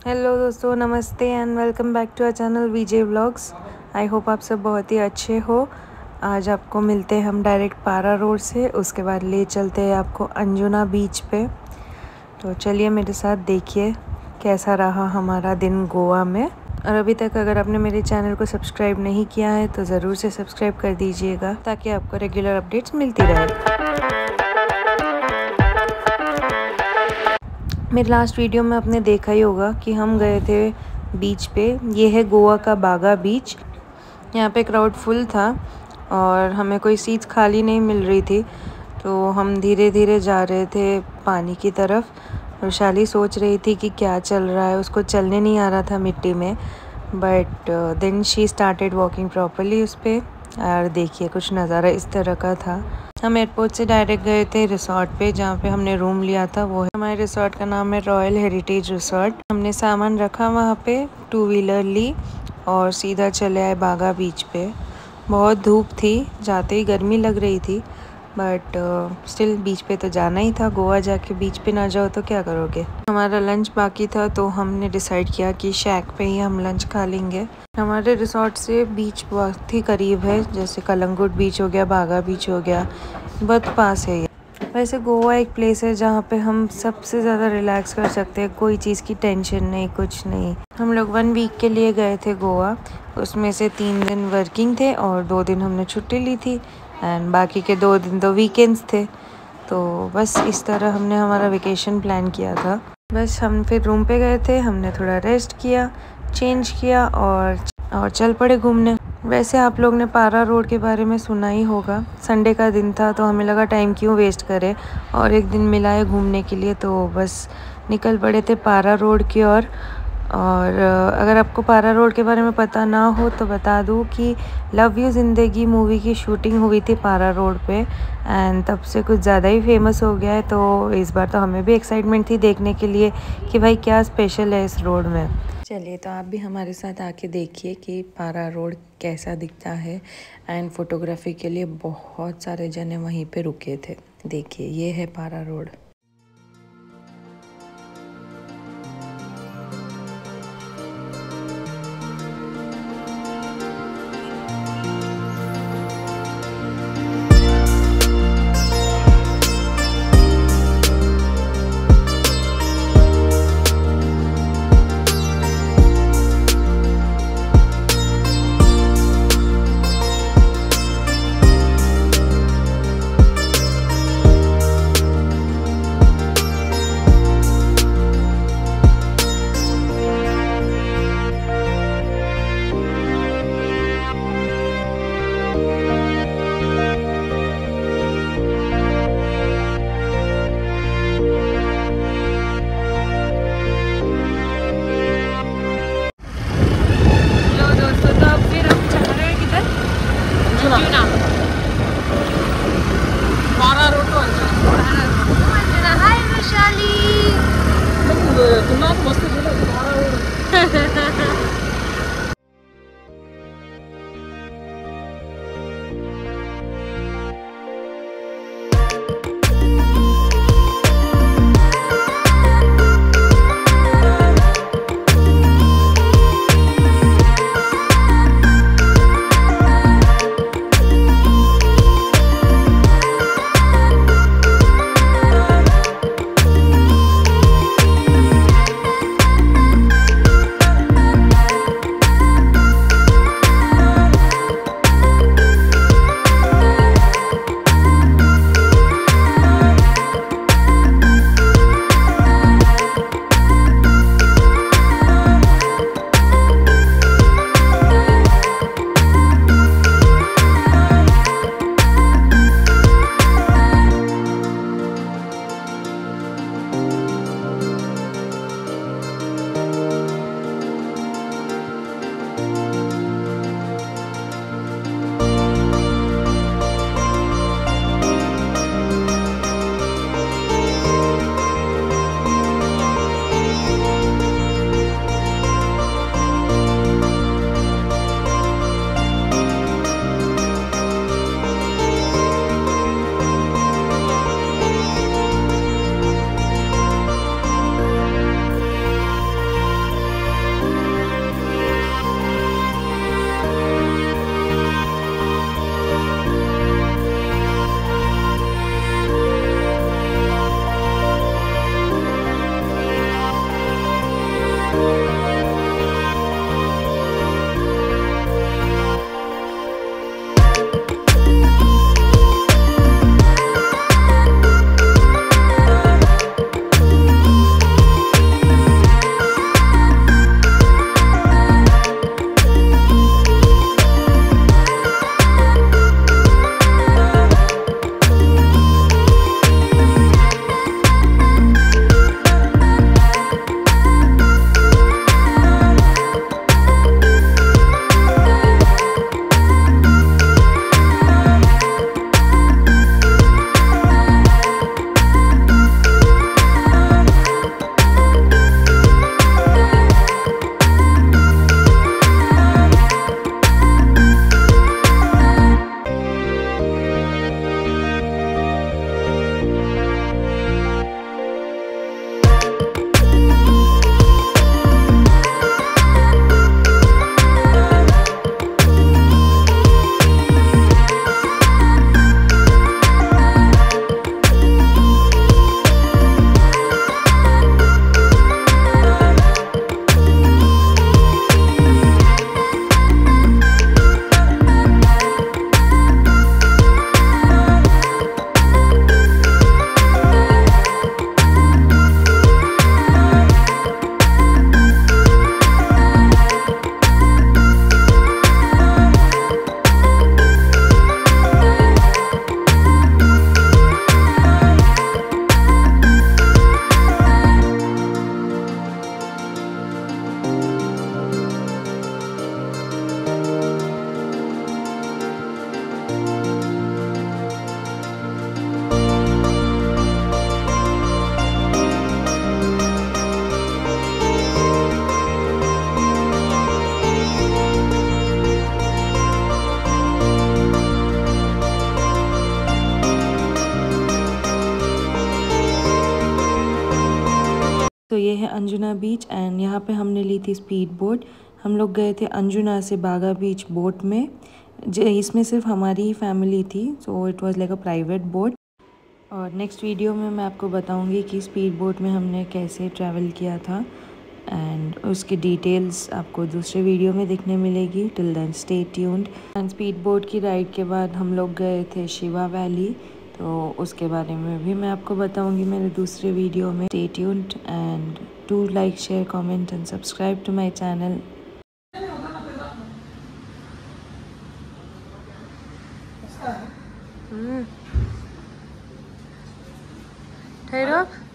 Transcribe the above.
Hello दोस्तों, नमस्ते and welcome back to our channel VJ vlogs. I hope आप सब बहुत ही अच्छे हो। आज आपको मिलते हैं हम डायरेक्ट पारा रोड से, उसके बाद ले चलते हैं आपको अंजुना बीच पे। तो चलिए मेरे साथ देखिए कैसा रहा हमारा दिन गोवा में। और अभी तक अगर आपने मेरे चैनल को सब्सक्राइब नहीं किया है तो ज़रूर से सब्सक्राइब कर दीजिएगा ताकि आपको रेगुलर अपडेट्स मिलती रहे। मेरे लास्ट वीडियो में आपने देखा ही होगा कि हम गए थे बीच पे। ये है गोवा का बागा बीच। यहाँ पे क्राउड फुल था और हमें कोई सीट्स खाली नहीं मिल रही थी, तो हम धीरे धीरे जा रहे थे पानी की तरफ। वैशाली सोच रही थी कि क्या चल रहा है, उसको चलने नहीं आ रहा था मिट्टी में, but then she started walking properly उस पर। और देखिए कुछ नज़ारा इस तरह का था। हम एयरपोर्ट से डायरेक्ट गए थे रिसोर्ट पे, जहाँ पे हमने रूम लिया था। वो है हमारे रिसोर्ट का नाम है रॉयल हेरिटेज रिसोर्ट। हमने सामान रखा वहाँ पे, 2 व्हीलर ली और सीधा चले आए बागा बीच पे। बहुत धूप थी, जाते ही गर्मी लग रही थी, बट स्टिल बीच पे तो जाना ही था। गोवा जाके बीच पे ना जाओ तो क्या करोगे। हमारा लंच बाकी था तो हमने डिसाइड किया कि शैक पे ही हम लंच खा लेंगे। हमारे रिसोर्ट से बीच बहुत ही करीब है, जैसे कलंगुट बीच हो गया, बागा बीच हो गया, बहुत पास है ये। वैसे गोवा एक प्लेस है जहाँ पे हम सबसे ज़्यादा रिलैक्स कर सकते हैं, कोई चीज़ की टेंशन नहीं, कुछ नहीं। हम लोग 1 वीक के लिए गए थे गोवा, उसमें से 3 दिन वर्किंग थे और 2 दिन हमने छुट्टी ली थी एंड बाकी के 2 दिन तो वीकेंड्स थे। तो बस इस तरह हमने हमारा वेकेशन प्लान किया था। बस हम फिर रूम पे गए थे, हमने थोड़ा रेस्ट किया, चेंज किया और चल पड़े घूमने। वैसे आप लोग ने पारा रोड के बारे में सुना ही होगा। संडे का दिन था तो हमें लगा टाइम क्यों वेस्ट करें, और एक दिन मिला है घूमने के लिए, तो बस निकल पड़े थे पारा रोड की ओर। और अगर आपको पारा रोड के बारे में पता ना हो तो बता दूं कि लव यू ज़िंदगी मूवी की शूटिंग हुई थी पारा रोड पे एंड तब से कुछ ज़्यादा ही फेमस हो गया है। तो इस बार तो हमें भी एक्साइटमेंट थी देखने के लिए कि भाई क्या स्पेशल है इस रोड में। चलिए तो आप भी हमारे साथ आके देखिए कि पारा रोड कैसा दिखता है। एंड फोटोग्राफी के लिए बहुत सारे जने वहीं पे रुके थे। देखिए ये है Parra road. Hi Vaishali. Anjuna beach and यहाँ पे हमने ली थी स्पीड बोट। हम लोग गए थे अंजुना से बागा बीच बोट में। इसमें सिर्फ हमारी ही फैमिली थी, so it was like a private boat. और नेक्स्ट वीडियो में मैं आपको बताऊंगी कि स्पीड बोट में हमने कैसे ट्रैवल किया था एंड उसकी डिटेल्स आपको दूसरे वीडियो में देखने मिलेगी। Till then stay tuned. And speed boat की राइड के बाद हम लोग गए थे शिवा वैली, तो उसके बारे में भी मैं आपको बताऊंगी मेरे दूसरे वीडियो में। Stay tuned and do like, share, comment and subscribe to my channel. ठहरो।